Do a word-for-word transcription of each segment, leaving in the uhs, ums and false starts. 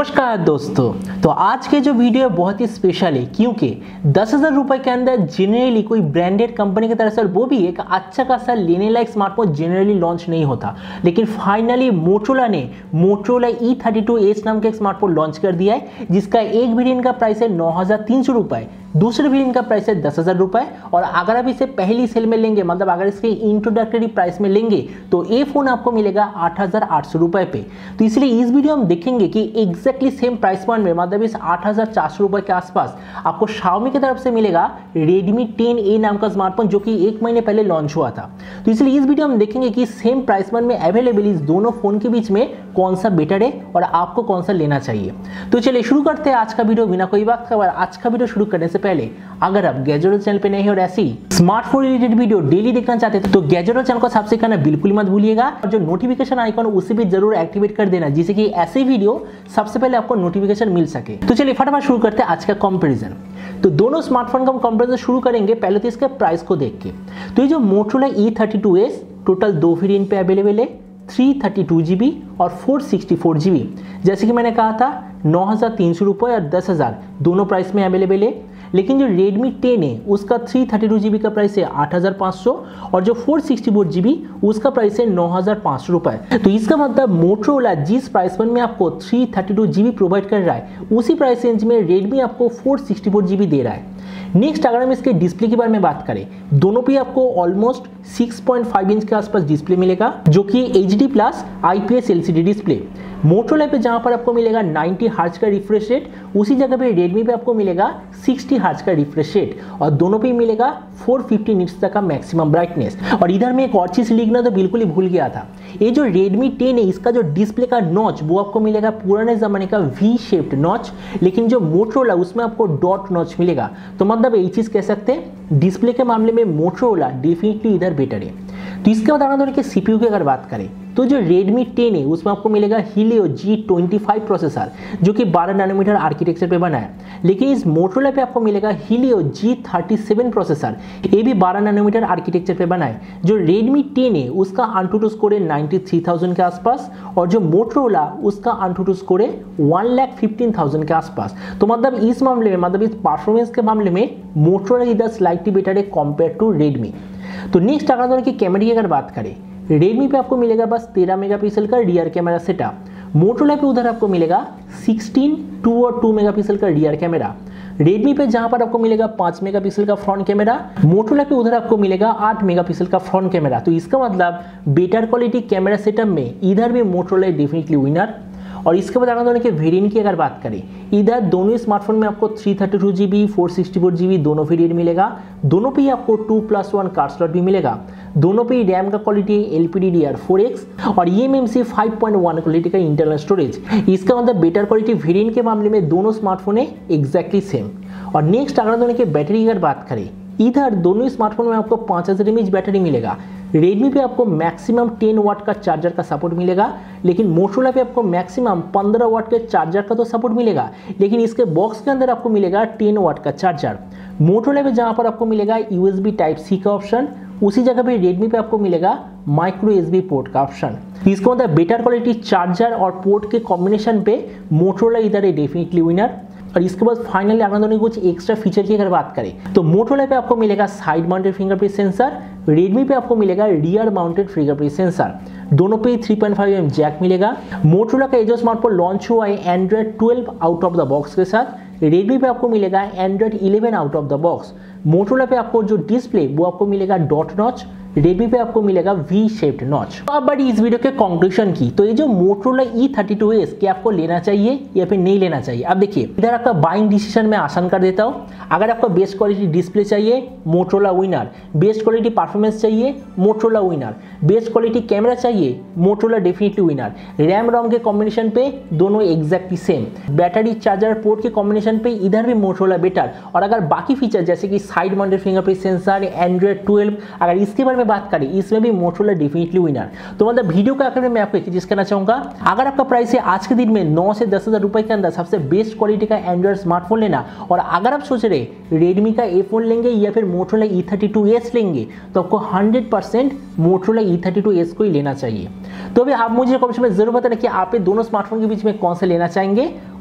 नमस्कार दोस्तों, तो आज के जो वीडियो है बहुत ही स्पेशल है क्योंकि दस हज़ार रुपये के अंदर जनरली कोई ब्रांडेड कंपनी की तरफ से, वो भी एक अच्छा खासा लेने लायक स्मार्टफोन जनरली लॉन्च नहीं होता, लेकिन फाइनली मोटोरोला ने Motorola E thirty two S नाम का एक स्मार्टफोन लॉन्च कर दिया है, जिसका एक वेरिएंट का प्राइस है नौ हज़ार तीन सौ रुपये, दूसरे वेरिएंट का प्राइस है दस हज़ार रुपये। और अगर आप इसे पहली सेल में लेंगे, मतलब अगर इसके इंट्रोडक्टरी प्राइस में लेंगे, तो ये फोन आपको मिलेगा आठ हज़ार आठ सौ रुपये पे। तो इसलिए इस वीडियो हम देखेंगे कि एग्जैक्टली सेम प्राइस पॉइंट में, मतलब इस आठ हज़ार चार सौ रुपये के आसपास आपको Xiaomi की तरफ से मिलेगा Redmi टेन ए नाम का स्मार्टफोन, जो कि एक महीने पहले लॉन्च हुआ था। तो इसलिए इस वीडियो में देखेंगे कि सेम प्राइस पॉइंट में अवेलेबल इस दोनों फोन के बीच में कौन सा बेटर है और आपको कौन सा लेना चाहिए। तो चलिए शुरू करते हैं आज का वीडियो बिना कोई वक्त खबर। आज का वीडियो शुरू करने से पहले अगर आप गैजेट चैनल पे नए हैं और ऐसी स्मार्टफोन रिलेटेड वीडियो डेली देखना चाहते हैं तो गैजेट चैनल को सब्सक्राइब करना बिल्कुल मत भूलिएगा, और जो नोटिफिकेशन आइकॉन उसे भी जरूर एक्टिवेट कर देना, जिससे कि ऐसे वीडियो सबसे पहले आपको नोटिफिकेशन मिल सके। तो चलिए फटाफट शुरू करते हैं आज का कंपैरिजन। तो दोनों स्मार्टफोन का हम कंपैरिजन शुरू करेंगे पहले तो इसके प्राइस को देख के। तो ये जो Motorola E thirty two S total दो वेरिएंट पे अवेलेबल है, three thirty two G B और four sixty four G B. जैसे कि मैंने कहा था नौ हज़ार तीन सौ रुपये और दस हज़ार दोनों प्राइस में अवेलेबल है, लेकिन जो Redmi टेन है उसका three thirty two G B का प्राइस है आठ हज़ार पाँच सौ और जो four sixty four G B उसका प्राइस है नौ हज़ार पाँच सौ रुपये। तो इसका मतलब मोटोरोला जिस प्राइस में आपको three thirty two G B provide कर रहा है, उसी प्राइस रेंज में Redmi आपको four sixty four G B दे रहा है। नेक्स्ट अगर हम इसके डिस्प्ले के बारे में बात करें, दोनों पे आपको almost six point five inch के आसपास डिस्प्ले मिलेगा, जो कि H D plus I P S L C D display. Motorola पे जहां पर आपको मिलेगा नाइंटी हर्ट्ज का रिफ्रेश रेट, उसी जगह पे Redmi पे आपको मिलेगा सिक्सटी हर्ट्ज का रिफ्रेश रेट, और दोनों पे मिलेगा फोर फिफ्टी निट्स तक का मैक्सिमम ब्राइटनेस। और इधर में एक और चीज लिखना तो बिल्कुल ही भूल गया था, ये जो Redmi टेन है इसका जो डिस्प्ले का नॉच वो आपको मिलेगा पुराने जमाने का वी शेप्ड नॉच, लेकिन जो मोटोरोला उसमें आपको डॉट नॉच मिलेगा। तो मतलब यही चीज कह सकते हैं डिस्प्ले के मामले में मोटोरोला डेफिनेटली इधर बेटर है। तो इसके बाद अगर कि सीपीयू की अगर बात करें, तो जो Redmi टेन है उसमें आपको मिलेगा Helio G twenty five processor, जो कि बारह नैनोमीटर आर्किटेक्चर पे बना है, लेकिन इस मोटोरोला पे आपको मिलेगा Helio G thirty seven processor, ये भी बारह नैनोमीटर आर्किटेक्चर पे बना है। जो Redmi टेन है उसका AnTuTu स्कोर है नाइंटी थ्री थाउज़ेंड के आसपास, और जो मोटोरोला उसका AnTuTu स्कोर है वन लाख फिफ्टीन थाउज़ेंड के आसपास। तो मतलब इस मामले में, मतलब इस परफॉर्मेंस के मामले में मोटोरोला इधर स्लाइटली बेटर है कंपेयर टू Redmi। तो नेक्स्ट अगर दोनों की कैमरे की अगर बात करें, Redmi पे आपको मिलेगा बस तेरह मेगापिक्सल का रियर कैमरा सेटअप, मोटोरोला पे उधर आपको मिलेगा सिक्सटीन, टू और टू मेगापिक्सल का रियर कैमरा। Redmi पे जहां पर आपको मिलेगा पाँच मेगापिक्सल का फ्रंट कैमरा, मोटोरोला पे उधर आपको मिलेगा आठ मेगापिक्सल का फ्रंट कैमरा। तो इसका मतलब बेटर क्वालिटी कैमरा सेटअप में इधर भी मोटोरोला डेफिनेटली विनर। और इसके बाद अगर दोनों के वेरिएंट की अगर बात करें, इधर दोनों स्मार्टफोन में आपको three thirty two G B, four sixty four G B दोनों वेरिएंट मिलेगा। दोनों पे ही आपको two plus one card slot भी मिलेगा। दोनों पे ही रैम का quality L P D D R four X और E M M C five point one quality का इंटरनल स्टोरेज। इसका मतलब बेटर क्वालिटी वेरिएंट के मामले में दोनों स्मार्टफोन है एग्जैक्टली सेम। और नेक्स्ट अगर दोनों के बैटरी की अगर बात करें, इधर दोनों स्मार्टफोन में आपको पाँच हज़ार एम एच बैटरी मिलेगा। Redmi पे आपको मैक्सिमम टेन वाट का चार्जर का सपोर्ट मिलेगा, लेकिन मोटोरोला पे आपको मैक्सिमम पंद्रह वाट के चार्जर का तो सपोर्ट मिलेगा, लेकिन इसके बॉक्स के अंदर आपको मिलेगा टेन वाट का चार्जर। मोटोरोला पे जहां पर आपको मिलेगा U S B type C का ऑप्शन, उसी जगह पे Redmi पे आपको मिलेगा माइक्रो एस बी पोर्ट का ऑप्शन। इसको मतलब बेटर क्वालिटी चार्जर और पोर्ट के कॉम्बिनेशन पे मोटोरोला इधर है डेफिनेटली विनर। और इसके बाद फाइनली अगर दोनों कुछ एक्स्ट्रा फीचर की अगर बात करें, तो मोटोरोला पे आपको मिलेगा side mounted fingerprint sensor, Redmi पे आपको मिलेगा रियर माउंटेड फिंगरप्रिंट सेंसर। दोनों पे three point five M jack मिलेगा। मोटोरोला का ये जो स्मार्टफोन लॉन्च हुआ है Android twelve out of the box के साथ, Redmi पे आपको मिलेगा Android eleven out of the box. Motorola पे आपको जो डिस्प्ले वो आपको मिलेगा डॉट नॉच, Redmi पे आपको मिलेगा वी शेप्ड नॉच। तो अब बड़ी इस वीडियो के कंक्लूजन की, तो ये जो Motorola E thirty two S क्या आपको लेना चाहिए या फिर नहीं लेना चाहिए। अब देखिए इधर आपका बाइंग डिसीजन मैं आसान कर देता हूँ। अगर आपको बेस्ट क्वालिटी डिस्प्ले चाहिए, Motorola winner. Best quality performance चाहिए, Motorola winner. Best quality camera चाहिए, Motorola definitely winner. RAM ROM के कॉम्बिनेशन पे दोनों exactly same. Battery charger port के कॉम्बिनेशन पे इधर भी मोटोरोला बेटर। और अगर बाकी फीचर जैसे कि side mounted fingerprint sensor, Android twelve, अगर इसके बारे में बात करें, इसमें भी मोटोरोला डेफिनेटली विनर। तो मतलब वीडियो के आखिर में मैं आपको एक चीज कहना चाहूंगा, अगर आपका प्राइस है आज के दिन में नौ से दस हजार रुपए के अंदर सबसे बेस्ट क्वालिटी का एंड्रॉइड स्मार्टफोन लेना, और अगर आप सोच रहे Redmi का ए फोन लेंगे या फिर Motorola E thirty two S लेंगे, तो आपको hundred percent Motorola E thirty two S को ही लेना चाहिए। तो अभी आप मुझे कमेंट में जरूर बताना कि आप दोनों स्मार्टफोन के बीच में कौन सा लेना चाहेंगे,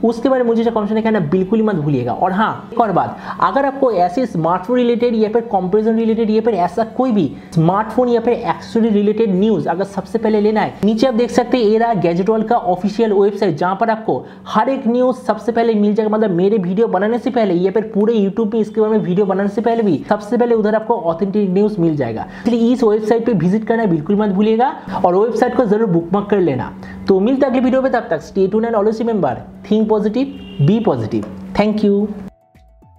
उसके बारे में मुझे कमेंट में कहना बिल्कुल ही मत भूलिएगा। और हाँ, एक और बात, अगर आपको ऐसे स्मार्टफोन रिलेटेड या फिर कंपैरिजन रिलेटेड या फिर ऐसा कोई भी स्मार्टफोन या फिर एक्सेसरी रिलेटेड न्यूज अगर सबसे पहले लेना है, नीचे आप देख सकते हैं ये रहा गैजेट वर्ल्ड का ऑफिशियल वेबसाइट, जहां पर आपको हर एक न्यूज सबसे पहले मिल जाएगा। मतलब मेरे वीडियो बनाने से पहले या फिर पूरे यूट्यूब पे इसके बारे में वीडियो बनाने से पहले भी सबसे पहले उधर आपको ऑथेंटिक न्यूज मिल जाएगा। इसलिए इस वेबसाइट पे विजिट करना बिल्कुल मत भूलिएगा और वेबसाइट को जरूर बुकमार्क कर लेना। तो मिलते हैं अगले वीडियो में, तब तक stay tuned and always remember, think positive, be positive. Thank you.